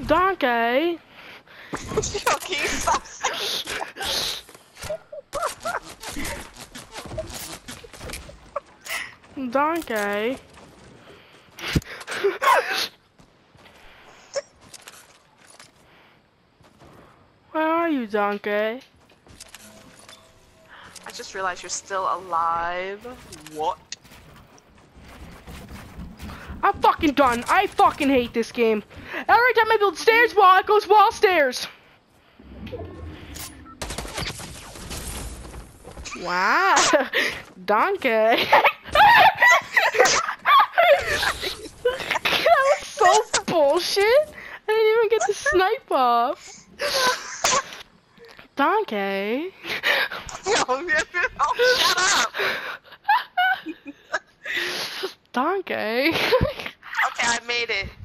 Donkey. Yo, can you stop saying Donkey. Where are you, Donkey? I just realized you're still alive. What? I'm fucking done. I fucking hate this game. Every time I build stairs wall, it goes wall stairs. Wow. Donkey. That was so bullshit. I didn't even get to snipe off. Donkey. No, shut up. Donkey. Okay, I made it.